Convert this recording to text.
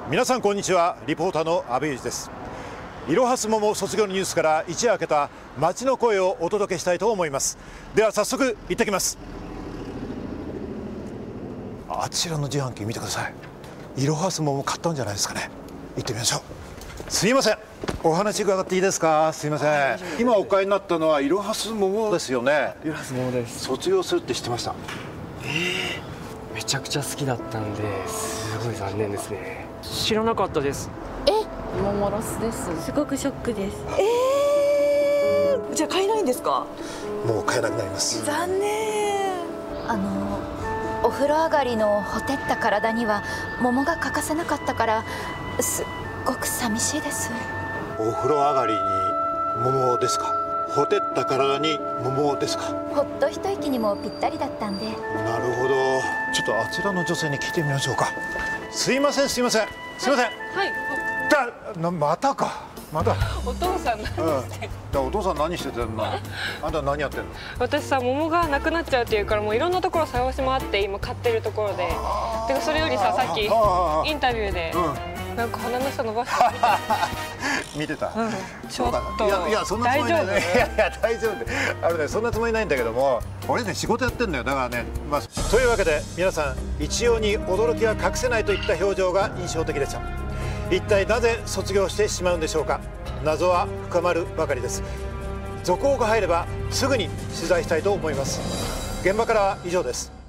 皆さんこんにちは。リポーターの阿部裕二です。いろはす桃卒業のニュースから一夜明けた街の声をお届けしたいと思います。では早速行ってきます。あちらの自販機見てください。いろはす桃買ったんじゃないですかね。行ってみましょう。すいません、お話伺っていいですか。すいません、今お買いになったのはいろはす桃ですよね。 いろはす桃です。 卒業するって知ってました？ めちゃくちゃ好きだったんですごい残念ですね。知らなかったです。 桃ロスです。 すごくショックです。 じゃあ買えないんですか？ もう買えなくなります。 残念。 お風呂上がりのほてった体には桃が欠かせなかったからすっごく寂しいです。 お風呂上がりに桃ですか。ほてった体に桃ですか。 ほっと一息にもぴったりだったんで。 なるほど。ちょっとあちらの女性に聞いてみましょうか。すいませんすいませんすいません。 はい。 またか。また。 お父さん何して、 お父さん何しててんの。あんた何やってんの。 私さ、桃がなくなっちゃうっていうから、もういろんなところ探し回って今買ってるところで。てかそれよりさ、さっきインタビューで、なんか鼻の下伸ばして見てた。 ちょっといやそんなつもりない。いや大丈夫。そんなつもりないんだけども、俺ね仕事やってんだよ。だからね、というわけで皆さん一様に驚きが隠せないといった表情が印象的でした。一体なぜ卒業してしまうんでしょうか。謎は深まるばかりです。続報が入ればすぐに取材したいと思います。現場からは以上です。